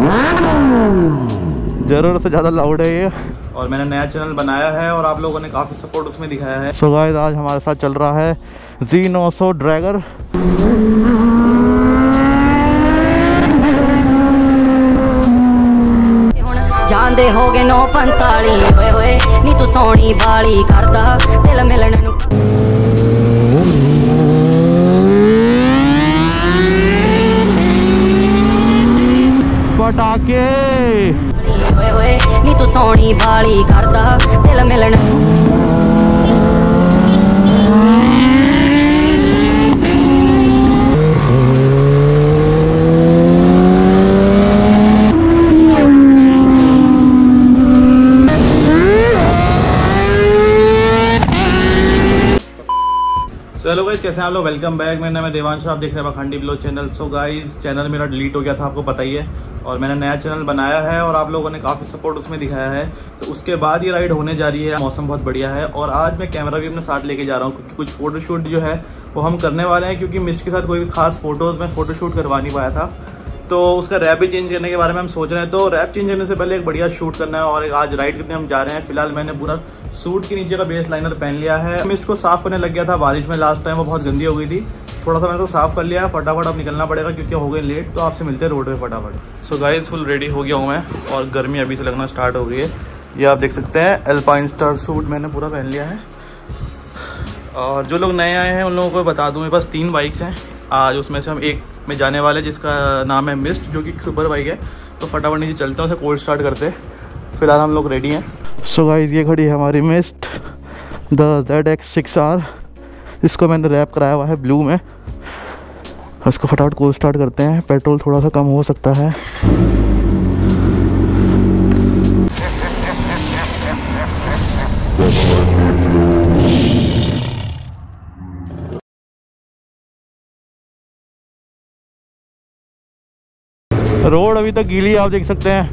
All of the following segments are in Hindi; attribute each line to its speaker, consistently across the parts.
Speaker 1: जरूरत से ज़्यादा लाउड है ये।
Speaker 2: और मैंने नया चैनल बनाया है और आप लोगों ने काफ़ी सपोर्ट उसमें दिखाया है।
Speaker 1: सो गाइस आज हमारे साथ चल रहा है Z900 ड्रैगर।
Speaker 3: ਜਾਂਦੇ ਹੋ ਗਏ 9:45 ਹੋਏ ਹੋਏ ਨੀ ਤੂੰ ਸੋਹਣੀ ਬਾਲੀ ਕਰਦਾ ਦਿਲ ਮਿਲਣ ਨੂੰ
Speaker 1: पटाके
Speaker 3: ਹੋਏ ਹੋਏ ਨੀ ਤੂੰ ਸੋਹਣੀ ਬਾਲੀ ਕਰਦਾ ਦਿਲ ਮਿਲਣ
Speaker 2: हेलो गाइस, कैसे हैं आप लोग। Welcome back. मेरा नाम है देवांश, आप देख रहे हैं Pakhandi blog channel. So guys channel मेरा डिलीट हो गया था, आपको पता ही है, और मैंने नया चैनल बनाया है और आप लोगों ने काफ़ी सपोर्ट उसमें दिखाया है। तो उसके बाद ये राइड होने जा रही है। मौसम बहुत बढ़िया है और आज मैं कैमरा भी अपने साथ लेके जा रहा हूँ क्योंकि कुछ फोटोशूट जो है वो हम करने वाले हैं, क्योंकि मिस्ट के साथ कोई भी खास फोटोज़ में फ़ोटोशूट करवा नहीं पाया था। तो उसका रैप भी चेंज करने के बारे में हम सोच रहे हैं। तो रैप चेंज करने से पहले एक बढ़िया शूट करना है और एक आज राइड करने हम जा रहे हैं। फिलहाल मैंने पूरा सूट के नीचे का बेस लाइनर पहन लिया है। मिस्ट को साफ करने लग गया था बारिश में, लास्ट टाइम वो बहुत गंदी हो गई थी। थोड़ा सा मैंने तो साफ कर लिया है, फटाफट अब निकलना पड़ेगा क्योंकि हो गए लेट। तो आपसे मिलते हैं रोड पे फटाफट। सो गाइस फुल रेडी हो गया हूँ मैं और गर्मी अभी से लगना स्टार्ट हो गई है। ये आप देख सकते हैं एल्पाइन स्टार सूट मैंने पूरा पहन लिया है। और जो लोग नए आए हैं उन लोगों को बता दूँ, मेरे पास 3 बाइक्स हैं आज, उसमें से हम एक में जाने वाले जिसका नाम है मिस्ट, जो कि सुपर बाइक है। तो फटाफट नीचे चलते हैं, उसे कोल्ड स्टार्ट करते हैं। फिलहाल हम लोग रेडी हैं।
Speaker 1: सो गाइस ये खड़ी है हमारी मिस्ट द ZX6R। इसको मैंने रैप कराया हुआ है ब्लू में। इसको फटाफट कोल्ड स्टार्ट करते हैं, पेट्रोल थोड़ा सा कम हो सकता है। रोड अभी तक गीली है, आप देख सकते हैं।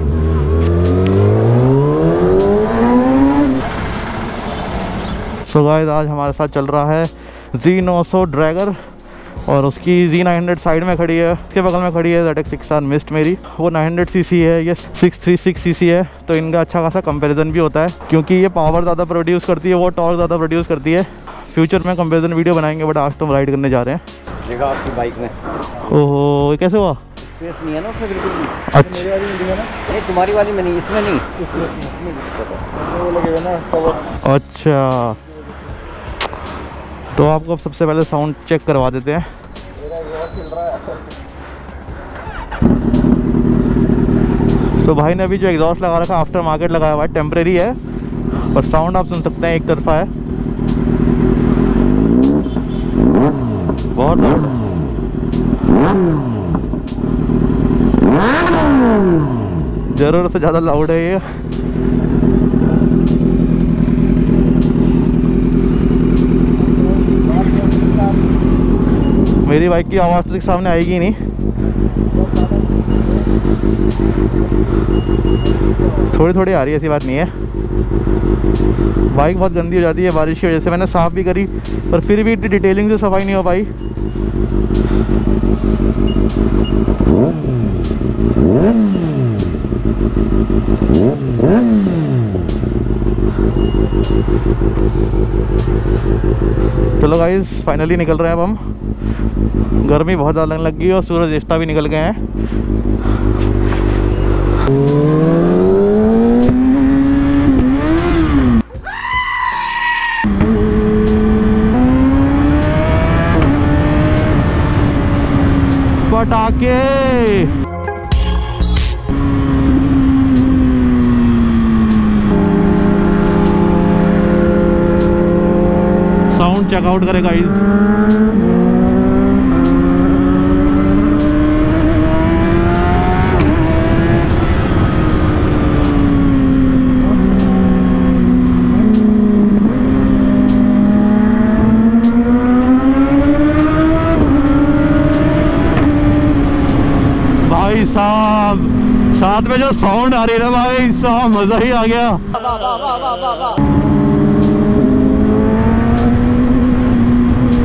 Speaker 1: सो गाइस आज हमारे साथ चल रहा है Z900 ड्रैगर और उसकी Z900 साइड में खड़ी है। उसके बगल में खड़ी है ZX6R मिस्ट मेरी। वो 900 सीसी है, ये 636 सीसी है। तो इनका अच्छा खासा कंपैरिजन भी होता है क्योंकि ये पावर ज़्यादा प्रोड्यूस करती है, वो टॉर्क ज़्यादा प्रोड्यूस करती है। फ्यूचर में कंपैरिजन वीडियो बनाएंगे, बट आज तो हम राइड करने जा रहे हैं।
Speaker 4: देखा आपकी बाइक में।
Speaker 1: ओहो ये कैसे हुआ?
Speaker 4: स्पेस नहीं है ना उसमें बिल्कुल भी।
Speaker 1: अच्छा
Speaker 4: मेरी वाली में है ना? नहीं तुम्हारी वाली में नहीं, इसमें नहीं, इसमें वो लगेगा ना कवर।
Speaker 1: अच्छा तो आपको अब सबसे पहले साउंड चेक करवा देते हैं। तो भाई ने अभी जो एग्जॉस्ट लगा रखा है आफ्टर मार्केट लगाया हुआ है, टेम्परेरी है, पर साउंड आप सुन सकते हैं एक तरफा है, बहुत लाउड है। जरूरत से ज़्यादा लाउड है ये। मेरी बाइक की आवाज़ तो सामने आएगी नहीं। थोड़ी थोड़ी आ रही है, ऐसी बात नहीं है। बाइक बहुत गंदी हो जाती है बारिश की वजह से। मैंने साफ़ भी करी पर फिर भी इतनी डिटेलिंग से सफाई नहीं हो पाई। चलो गाइस फाइनली निकल रहे हैं अब हम। गर्मी बहुत ज़्यादा लगने लग गई और सूरज रिश्ता भी निकल गए हैं। पटाके साउंड चेकआउट करेगा गाइस। भाई साहब साथ में जो साउंड आ रही है ना भाई साहब, मजा ही आ गया।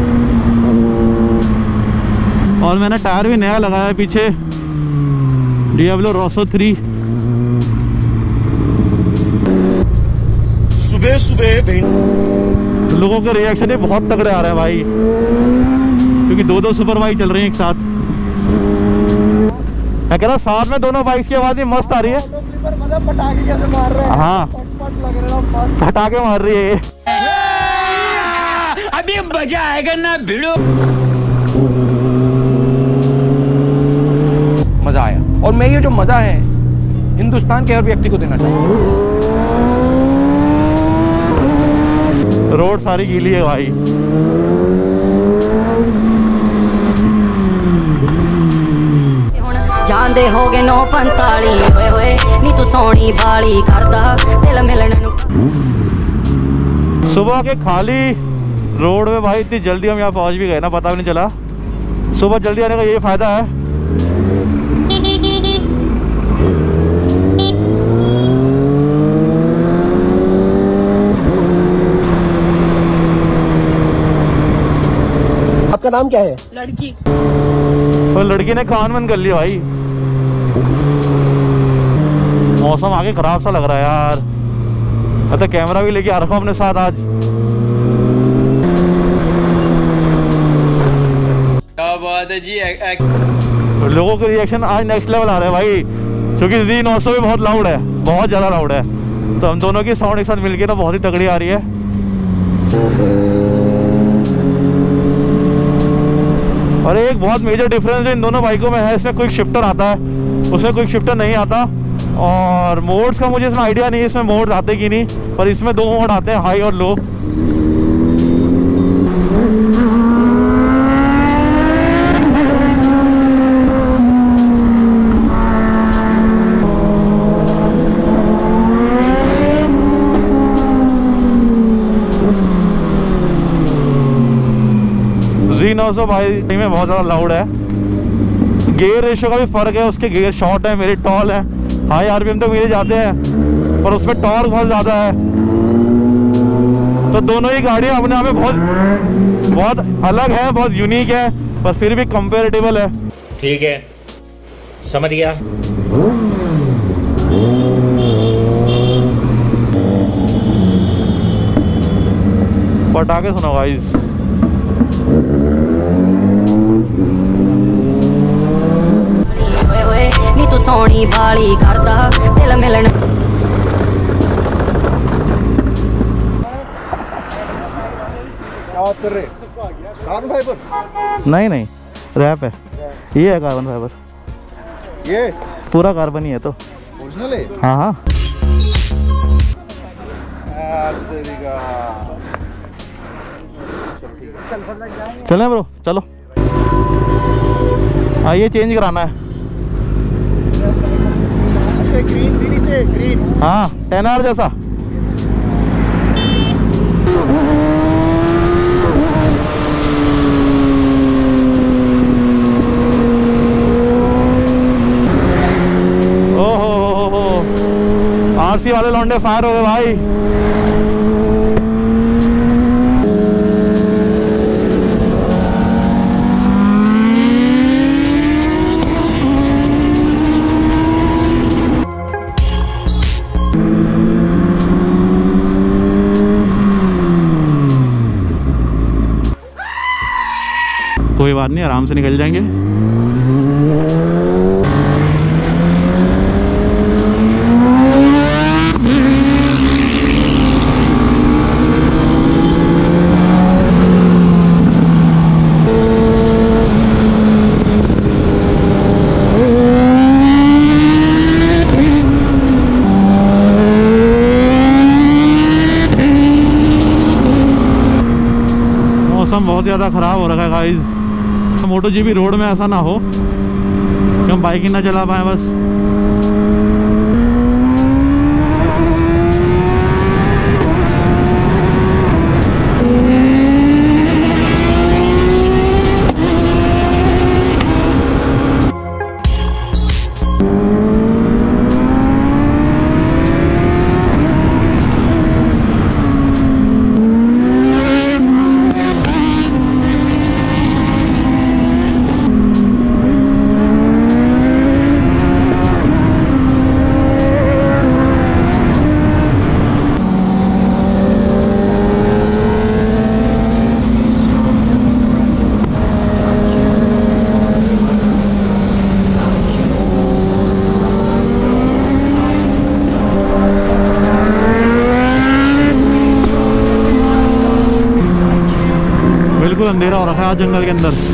Speaker 1: और मैंने टायर भी नया लगाया है पीछे, डियाब्लो रोसो 3।
Speaker 5: सुबह सुबह
Speaker 1: लोगों के रिएक्शन ही बहुत तगड़े आ रहे हैं भाई, क्योंकि दो सुपर बाइक चल रही हैं एक साथ। मैं कह रहा साथ में दोनों बाइक्स की आवाज ही मस्त आ रही है।
Speaker 4: पटाखे कैसे मार रहे हैं?
Speaker 1: हाँ, पटाखे मार रही है।
Speaker 6: अभी मजा आएगा ना भिड़ो। मजा आया, और मैं ये जो मजा है हिंदुस्तान के हर व्यक्ति को देना चाहूंगा।
Speaker 1: रोड सारी गीली है भाई।
Speaker 3: ਜਾਂਦੇ ਹੋਗੇ 9:45 ਹੋਏ ਹੋਏ ਨੀ ਤੂੰ ਸੋਹਣੀ ਬਾਲੀ ਕਰਦਾ ਦਿਲ ਮਿਲਣ ਨੂੰ।
Speaker 1: सुबह के खाली रोड में भाई इतनी जल्दी हम यहाँ पहुँच भी गए ना, पता भी नहीं चला। सुबह जल्दी आने का यही फायदा है।
Speaker 4: आपका नाम क्या है?
Speaker 7: लड़की।
Speaker 1: तो लड़की ने कान बंद कर लिया भाई। मौसम आगे खराब सा लग रहा है यार। मैं तो कैमरा भी लेके आ रखा हूँ अपने साथ आज।
Speaker 5: क्या बात है जी।
Speaker 1: लोगों के रिएक्शन आज नेक्स्ट लेवल आ रहे हैं भाई, क्योंकि Z900 भी बहुत लाउड है, बहुत ज़्यादा लाउड है। तो हम दोनों की साउंड एक साथ मिलके ना बहुत ही तगड़ी आ रही है। और एक बहुत मेजर डिफरेंस इन दोनों बाइकों में है, इसमें क्विक शिफ्टर आता है, उसमें क्विक शिफ्टर नहीं आता। और मोड्स का मुझे इसमें आइडिया नहीं है, इसमें मोड्स आते कि नहीं, पर इसमें 2 मोड आते हैं, हाई और लो। Z900 भाई में बहुत ज़्यादा लाउड है। गियर रेशियो का भी फ़र्क है, उसके गियर शॉर्ट है, मेरे टॉल है। हाई आरपीएम तो मेरे जाते हैं, पर उसमें टॉर्क बहुत ज़्यादा है। तो दोनों ही गाड़ियाँ अपने आप में बहुत अलग है, बहुत यूनिक है, पर फिर भी कंपेरेटिबल है।
Speaker 6: ठीक है, समझ गया।
Speaker 1: पटाखे सुनो गाइस।
Speaker 3: ਹੋਏ ਹੋਏ ਨੀ ਤੂੰ ਸੋਹਣੀ ਬਾਲੀ ਕਰਦਾ ਦਿਲ ਮਿਲਣ।
Speaker 4: क्या बात कर रहे? Carbon fibre?
Speaker 1: नहीं नहीं, रैप है। ये है कार्बन फाइबर,
Speaker 4: ये
Speaker 1: पूरा कार्बन ही है। तो
Speaker 4: ओरिजिनल है?
Speaker 1: हाँ हाँ। चलें ब्रो, चलो। हाँ, ये चेंज कराना है।
Speaker 4: अच्छा, ग्रीन भी नीचे, ग्रीन।
Speaker 1: हाँ, 10R जैसा। ओहो, RC वाले लौंडे फायर हो गए भाई। कोई बात नहीं, आराम से निकल जाएंगे। मौसम बहुत ज़्यादा ख़राब हो रखा है गाइस। मोटो जीपी रोड में ऐसा ना हो कि हम बाइक ही ना चला पाए बस। अंधेरा हो रखा है आज जंगल के अंदर।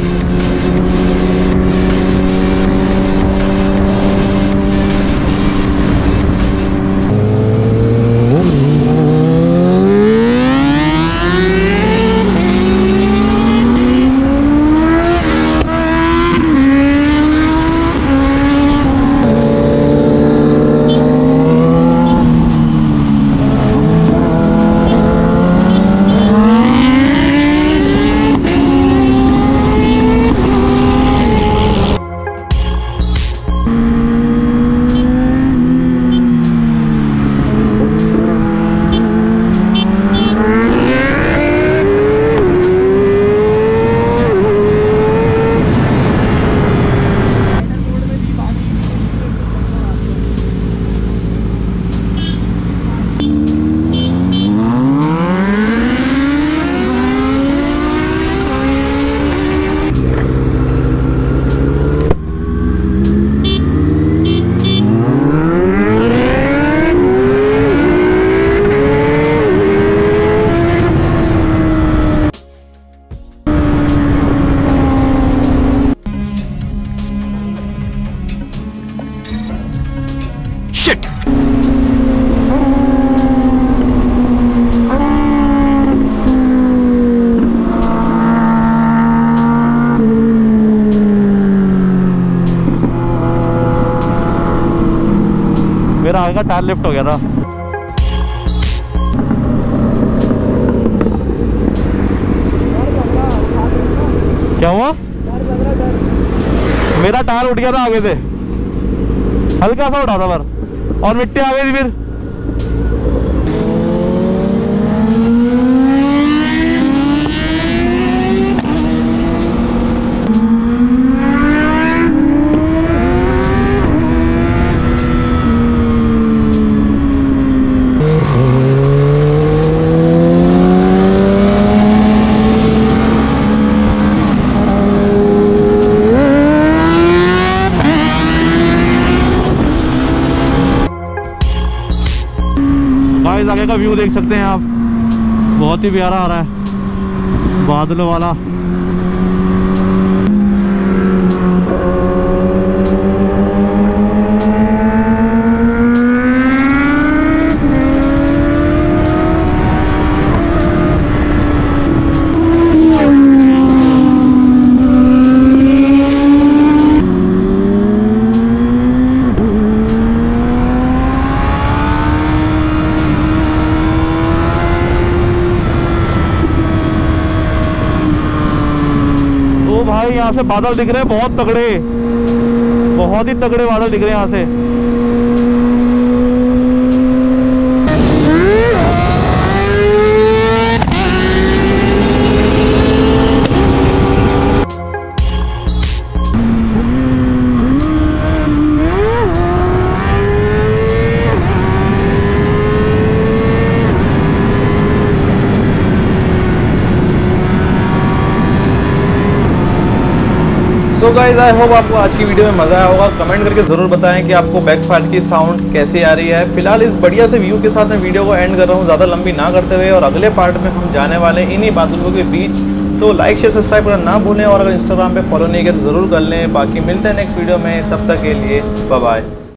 Speaker 1: मेरा आगे का टायर लिफ्ट हो गया था। क्या हुआ? मेरा टायर उठ गया था आगे से, हल्का सा उठा था पर, और मिट्टी आ गई थी फिर। गाइस आगे का व्यू देख सकते हैं आप, बहुत ही प्यारा आ रहा है बादलों वाला। भाई यहाँ से बादल दिख रहे हैं बहुत तगड़े, बहुत ही तगड़े बादल दिख रहे हैं यहाँ से।
Speaker 2: सो गाइज आई होप आपको आज की वीडियो में मज़ा आया होगा। कमेंट करके ज़रूर बताएं कि आपको बैकफायर की साउंड कैसे आ रही है। फिलहाल इस बढ़िया से व्यू के साथ मैं वीडियो को एंड कर रहा हूँ, ज़्यादा लंबी ना करते हुए, और अगले पार्ट में हम जाने वाले हैं इन्हीं बादलों के बीच। तो लाइक शेयर सब्सक्राइब करना ना भूलें, और अगर इंस्टाग्राम पे फॉलो नहीं किया तो ज़रूर कर लें। बाकी मिलते हैं नेक्स्ट वीडियो में, तब तक के लिए बाय बाय।